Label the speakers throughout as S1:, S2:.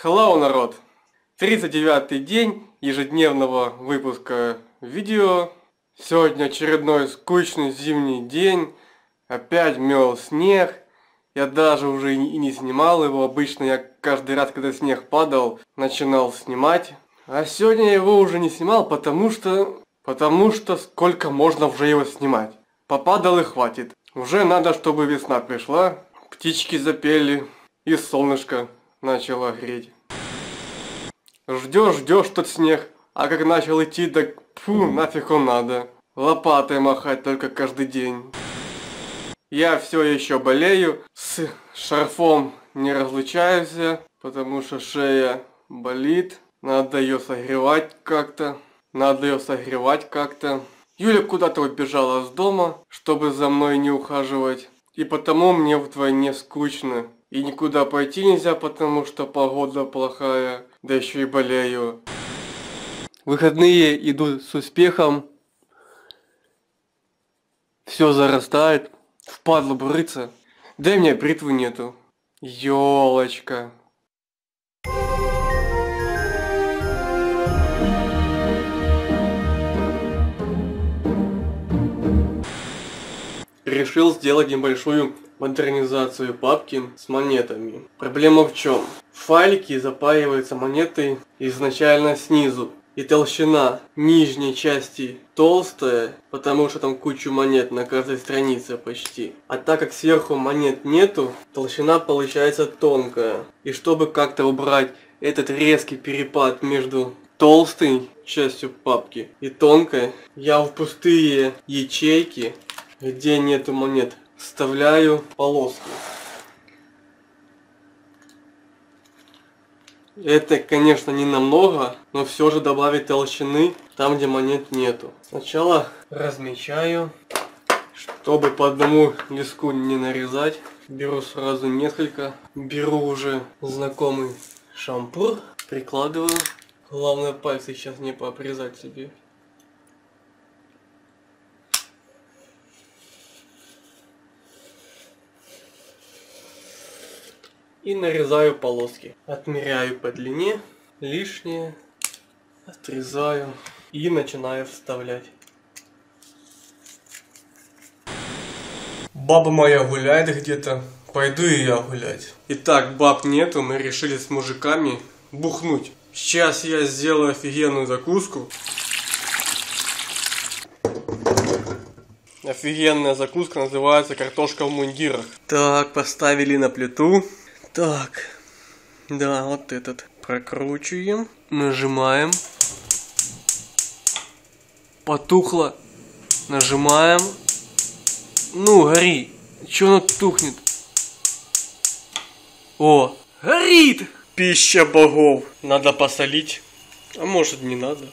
S1: Hello, народ! 39-й день ежедневного выпуска видео. Сегодня очередной скучный зимний день. Опять мел снег. Я даже уже и не снимал его. Обычно я каждый раз, когда снег падал, начинал снимать. А сегодня я его уже не снимал, потому что сколько можно уже его снимать. Попадал и хватит. Уже надо, чтобы весна пришла. Птички запели и солнышко начало греть. Ждешь тот снег, а как начал идти, так фу, нафиг он надо. Лопатой махать только каждый день. Я все еще болею, с шарфом не разлучаюсь, потому что шея болит. Надо ее согревать как-то. Юля куда-то убежала с дома, чтобы за мной не ухаживать. И потому мне вдвойне скучно. И никуда пойти нельзя, потому что погода плохая. Да еще и болею. Выходные идут с успехом. Все зарастает. Впадло брыться. Да и у меня бритвы нету. Ёлочка. Решил сделать небольшую модернизацию папки с монетами. Проблема в чем? Файлики запаиваются монетой изначально снизу. И толщина нижней части толстая, потому что там кучу монет на каждой странице почти. А так как сверху монет нету, толщина получается тонкая. И чтобы как-то убрать этот резкий перепад между толстой частью папки и тонкой, я в пустые ячейки, где нету монет, вставляю полоски. Это, конечно, не намного, но все же добавит толщины там, где монет нету. Сначала размечаю, чтобы по одному листку не нарезать. Беру сразу несколько. Беру уже знакомый шампур, прикладываю. Главное пальцы сейчас не пообрезать себе. И нарезаю полоски. Отмеряю по длине, лишнее отрезаю и начинаю вставлять. Баба моя гуляет где-то, пойду и я гулять. Итак, баб нету, мы решили с мужиками бухнуть. Сейчас я сделаю офигенную закуску. Офигенная закуска называется картошка в мундирах. Так, поставили на плиту. Так, да, вот этот прокручиваем, нажимаем, потухло, нажимаем, ну гори, чё оно тухнет? О, горит! Пища богов, надо посолить, а может не надо.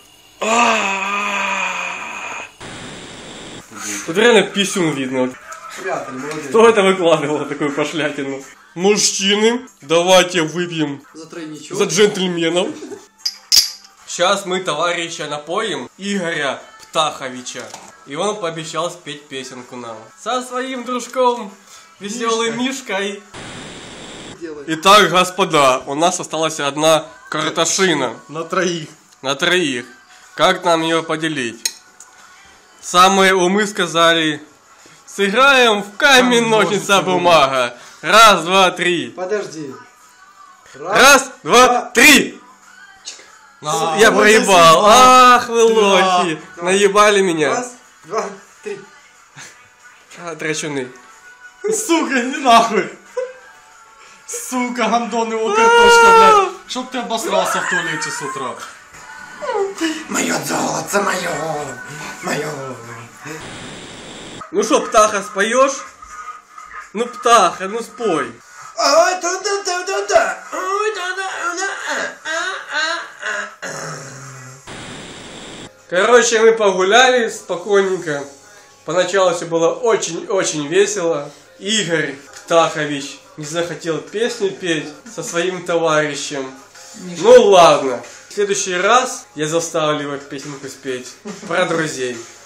S1: Тут реально писюн видно. Кто это выкладывал такую пошлятину? Мужчины, давайте выпьем за джентльменов. Сейчас мы товарища напоим, Игоря Птаховича. И он пообещал спеть песенку нам. Со своим дружком, веселым Мишкой. Итак, господа, у нас осталась одна картошина.
S2: На троих.
S1: На троих. Как нам ее поделить? Самые умы сказали, сыграем в камень, ножницы, бумага. Раз, два, три.
S2: Подожди.
S1: Раз, два, три. Я проебал. Ах, вы лохи. Наебали меня.
S2: Раз, два, три.
S1: Драчуны.
S2: Сука, иди нахуй. Сука, гандон его картошка, блядь. Чтоб ты обосрался в туалете с утра.
S3: Мое золото, мое.
S1: Ну шо, Птаха, споешь? Ну, Птаха, ну спой. Короче, мы погуляли спокойненько. Поначалу все было очень-очень весело. Игорь Птахович не захотел песню петь со своим товарищем. Ну ладно. В следующий раз я заставлю его песенку спеть про друзей.